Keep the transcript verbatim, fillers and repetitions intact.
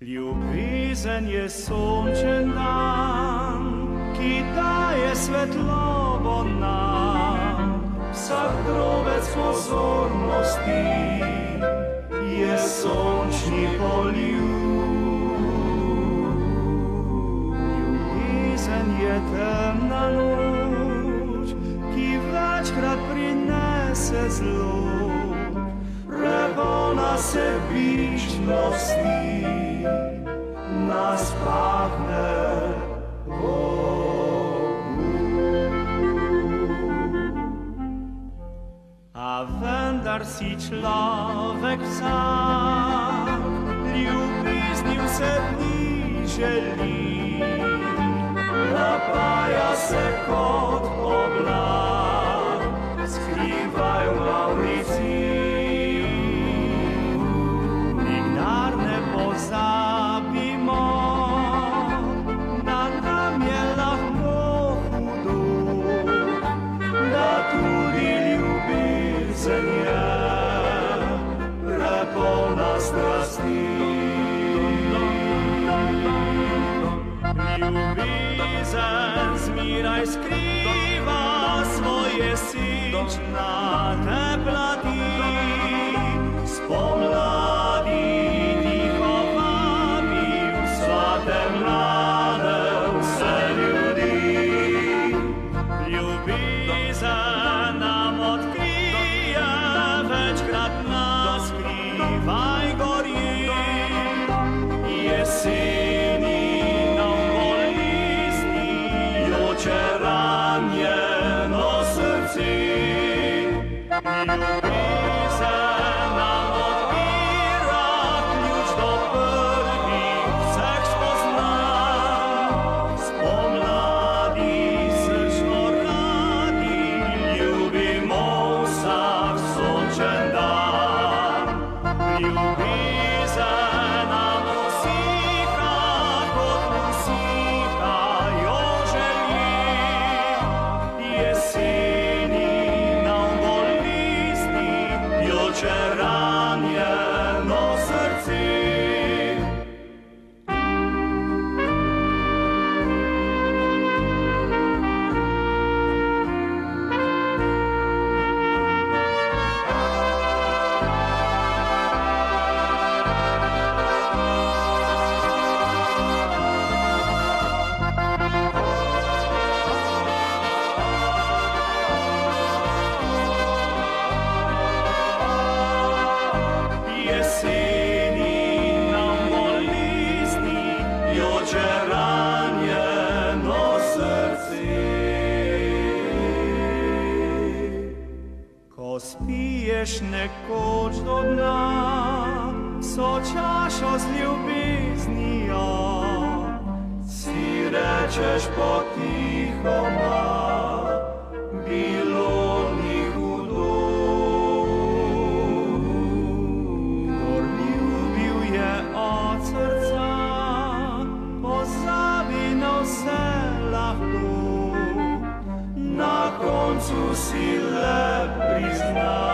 Ljubezen je sončen dan, ki daje svetlobo nam. Vsak drobec pozornosti je sončni poljub. Ljubezen je temna noč, ki večkrat prinese zlo. Prepolna sebičnosti nas pahne a vendar si človek vsak ljubezni vse dni želi. Napaja se kot oblak, skrivaj v Mavriciji. Nikdar ne pozabimo, da nam je lahko hudo, da tudi ljubezen je prepolna strasti. Ljubezen zmeraj skriva svoje sečnate plati. Spomladi tiho vabi vsa te mlade, vse ljudi. Ljubezen nam odkrije, večkrat nas skrivaj gori. Jeseni ranjeno srce, ljubezen nam odpira ključ do prvih vseh spoznanj. Spomladi srčno radi ljubimo vsak sončen dan. Ljubezen nam usiha kot usihajo želje. Jeseni nam bolj listi, joče ranjeno srce. Jeseni nam bolj listi, joče ranjeno srce. Ko spiješ nekoč do dna vso čašo z ljubeznijo, si rečeš potihoma, bilo ni hudo. Pozabi na vse lahko, na koncu si le prizna.